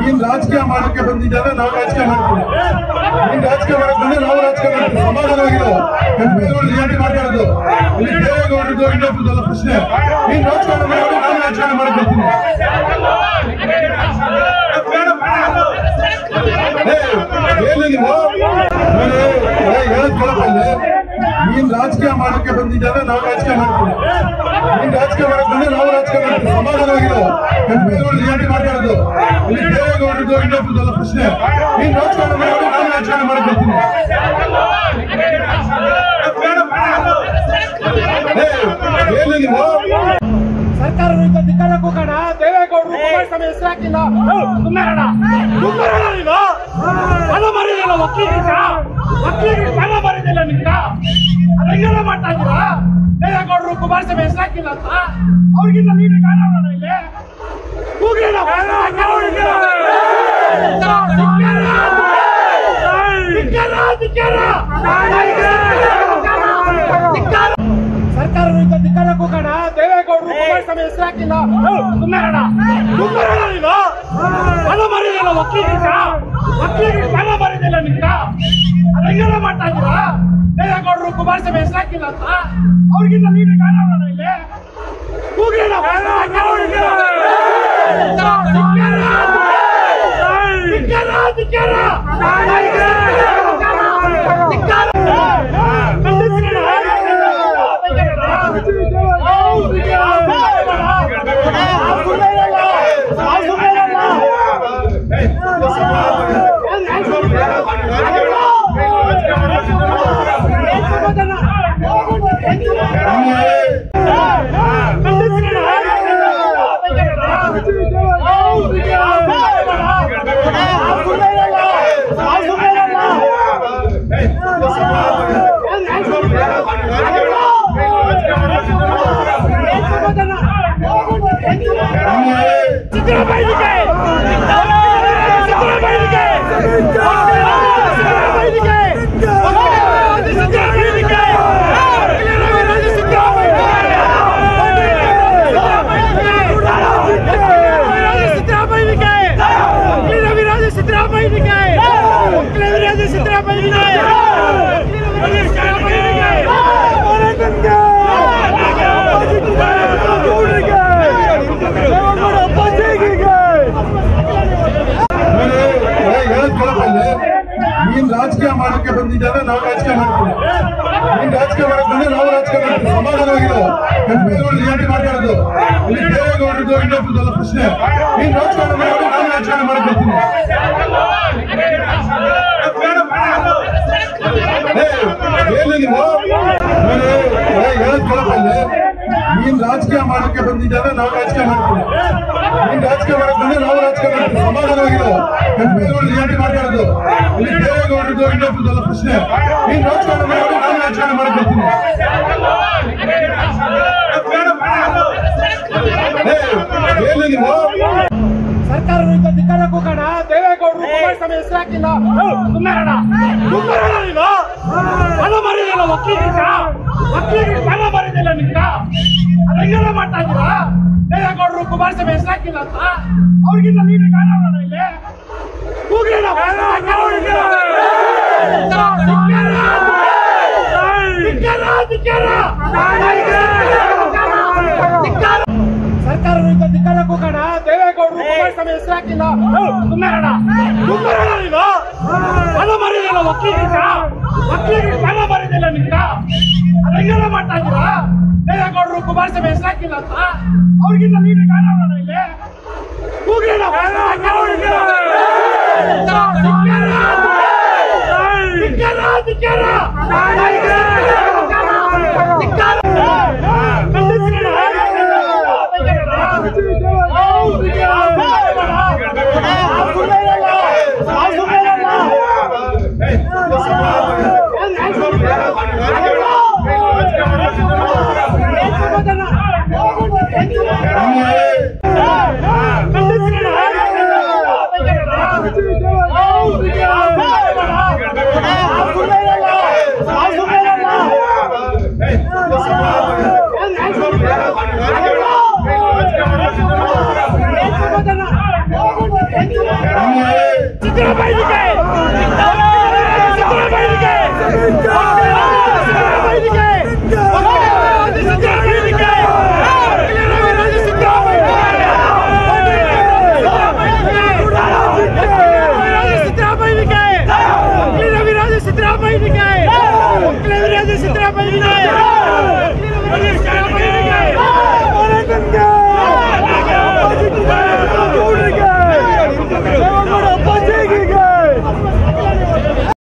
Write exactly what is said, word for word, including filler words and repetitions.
ನೀನ್ ರಾಜಕೀಯ ಮಾಡೋಕೆ ಬಂದಿದ್ದಾನೆ, ನಾವು ರಾಜಕೀಯ ಮಾಡ್ತೀವಿ. ನೀನ್ ರಾಜಕೀಯ ಮಾಡಕ್ ಬಂದ್ರೆ ನಾವು ರಾಜಕೀಯ ಮಾಡ್ತೀವಿ. ಸಮಾಧಾನವಾಗಿಲ್ಲ. ಕೆಂಪೇಗೌಡರು ರಿಯಾಲಿಟಿ ಮಾತಾಡೋದು ಇಲ್ಲಿ ದೇವೇಗೌಡರದು ಇನ್ನೊಬ್ಬರದಲ್ಲ ಪ್ರಶ್ನೆ. ನೀನ್ ರಾಜಕಾರಣ ಮಾಡಿ, ನಾನು ರಾಜಕಾರಣ ಮಾಡಕ್ ಬರ್ತೀನಿ. ಹೇಳಿ ನೀವು ಹೇಳಕ್ ಕೇಳಪ್ಪಲ್ಲಿ. ನೀನ್ ರಾಜಕೀಯ ಮಾಡೋಕೆ ಬಂದಿದ್ದಾನೆ, ನಾವು ರಾಜಕೀಯ ಮಾಡ್ತೀವಿ. ನೀನ್ ರಾಜಕೀಯ ಮಾಡಕ್ ಬಂದ್ರೆ ನಾವು ರಾಜಕೀಯ ಮಾಡ್ತೀವಿ. ಸಮಾಧಾನವಾಗಿಲ್ಲ. ಕೆಂಪೇಗೌಡರು ರಿಯಾಲಿಟಿ ಮಾತಾಡೋದು ಇಲ್ಲಿ ದೇವೇಗೌಡರದು ಇನ್ನೊಬ್ಬರದಲ್ಲ ಪ್ರಶ್ನೆ. ನೀನ್ ರಾಜಕಾರಣ ಮಾಡಿ, ನಾನು ರಾಜಕಾರಣ ಮಾಡಕ್ ಬರ್ತೀನಿ. ಹೇಳಿ ನೀವು ಸರ್ಕಾರ ವಿರುದ್ಧ ಧಿಕ್ಕಾರ ಕೂಗೋಣ. ದೇವೇಗೌಡರು ಕುಮಾರಸ್ವಾಮಿ ಹೆಸರು ಹಾಕಿಲ್ಲ. ಸುಮ್ಮನೆ ನೀನು ಹಣ ಮರಿದಿಲ್ಲ. ಒಕ್ಕಲಿಗ ಒಕ್ಕಲಿಗರಿಗೆ ಹಣ ಮರಿದಿಲ್ಲ. ನಿಂತ ಅದೆಲ್ಲ ಮಾಡ್ತಾ ಇದ್ದೀರಾ? ದೇವೇಗೌಡರು ಕುಮಾರಸ್ವಾಮಿ ಹೆಸರು ಹಾಕಿಲ್ಲ ಅಂತ ಅವ್ರಿಗಿಂತ ನೀನು ಕಾಣೋಣ ಇಲ್ಲಿ ಕೂಗ್ಲಿ. ಸರ್ಕಾರ ವಿರುದ್ಧ ಧಿಕ್ಕಾರ ಕೂಗೋಣ. ದೇವೇಗೌಡರು ಕುಮಾರಸ್ವಾಮಿ ಹೆಸರು ಹಾಕಿಲ್ಲ. ಸುಮ್ಮನೆ ನೀನು ಹಣ ಮರಿದಿಲ್ಲ. ಒಕ್ಕಲಿಗ ಒಕ್ಕಲಿಗರಿಗೆ ಹಣ ಮರಿದಿಲ್ಲ. ನಿಂತ ಅದೆಲ್ಲ ಮಾಡ್ತಾ ಇದ್ದೀರಾ? ದೇವೇಗೌಡರು ಕುಮಾರಸ್ವಾಮಿ ಹೆಸರು ಹಾಕಿಲ್ಲ ಅಂತ ಅವ್ರಿಗಿಂತ ನೀನು ಕಾಣೋಣ ಇಲ್ಲಿ ಕೂಗ್ಲಿ. ನೀನ್ ರಾಜಕೀಯ ಮಾಡೋಕೆ ಬಂದಿದ್ದಾನೆ, ನಾವು ರಾಜಕೀಯ ಮಾಡ್ತೀವಿ. ನೀನ್ ರಾಜಕೀಯ ಮಾಡಕ್ ಬಂದ್ರೆ ನಾವು ರಾಜಕೀಯ ಮಾಡ್ತೀವಿ. ಸಮಾಧಾನವಾಗಿಲ್ಲ. ಕೆಂಪೇಗೌಡರು ರಿಯಾಲಿಟಿ ಮಾತಾಡೋದು ಇಲ್ಲಿ ದೇವೇಗೌಡರದು ಇನ್ನೊಬ್ಬರದಲ್ಲ ಪ್ರಶ್ನೆ. ನೀನ್ ರಾಜಕಾರಣ ಮಾಡಿ, ನಾನು ರಾಜಕಾರಣ ಮಾಡಕ್ ಬರ್ತೀನಿ. ಹೇಳಿ ನೀವು ಹೇಳಕ್ ಕೇಳಪ್ಪಲ್ಲಿ. ನೀನ್ ರಾಜಕೀಯ ಮಾಡೋಕೆ ಬಂದಿದ್ದಾನೆ, ನಾವು ರಾಜಕೀಯ ಮಾಡ್ತೀವಿ. ನೀನ್ ರಾಜಕೀಯ ಮಾಡಕ್ ಬಂದ್ರೆ ನಾವು ರಾಜಕೀಯ ಮಾಡ್ತೀವಿ. ಸಮಾಧಾನವಾಗಿಲ್ಲ. ಕೆಂಪೇಗೌಡರು ರಿಯಾಲಿಟಿ ಮಾತಾಡೋದು ಇಲ್ಲಿ ದೇವೇಗೌಡರದು ಇನ್ನೊಬ್ಬರದಲ್ಲ ಪ್ರಶ್ನೆ. ನೀನ್ ರಾಜಕಾರಣ ಮಾಡಿ, ನಾನು ರಾಜಕಾರಣ ಮಾಡಕ್ ಬರ್ತೀನಿ. ಹೇಳಿ ನೀವು ಸರ್ಕಾರ ವಿರುದ್ಧ ಧಿಕ್ಕಾರ ಕೂಗೋಣ. ದೇವೇಗೌಡರು ಕುಮಾರಸ್ವಾಮಿ ಹೆಸರು ಹಾಕಿಲ್ಲ. ಸುಮ್ಮನೆ ನೀನು ಹಣ ಮರಿದಿಲ್ಲ. ಒಕ್ಕಲಿಗ ಒಕ್ಕಲಿಗರಿಗೆ ಹಣ ಮರಿದಿಲ್ಲ. ನಿಂತ ಅದೆಲ್ಲ ಮಾಡ್ತಾ ಇದ್ದೀರಾ? ದೇವೇಗೌಡರು ಕುಮಾರಸ್ವಾಮಿ ಹೆಸರು ಹಾಕಿಲ್ಲ ಅಂತ ಅವ್ರಿಗಿಂತ ನೀನು ಕಾಣೋಣ ಇಲ್ಲಿ ಕೂಗ್ಲಿ. ಸರ್ಕಾರ ವಿರುದ್ಧ ಧಿಕ್ಕಾರ ಕೂಗೋಣ. ದೇವೇಗೌಡರು ಕುಮಾರಸ್ವಾಮಿ ಹೆಸರು ಹಾಕಿಲ್ಲ. ಸುಮ್ಮನೆ ನೀನು ಹಣ ಮರಿದಿಲ್ಲ. ಒಕ್ಕಲಿಗ ಒಕ್ಕಲಿಗರಿಗೆ ಹಣ ಮರಿದಿಲ್ಲ. ನಿಂತ ಅದೆಲ್ಲ ಮಾಡ್ತಾ ಇದ್ದೀರಾ? ದೇವೇಗೌಡರು ಕುಮಾರಸ್ವಾಮಿ ಹೆಸರು ಹಾಕಿಲ್ಲ ಅಂತ ಅವ್ರಿಗಿಂತ ನೀನು ಕಾಣೋಣ ಇಲ್ಲಿ ಕೂಗ್ಲಿ. Hey! ನನಗೆ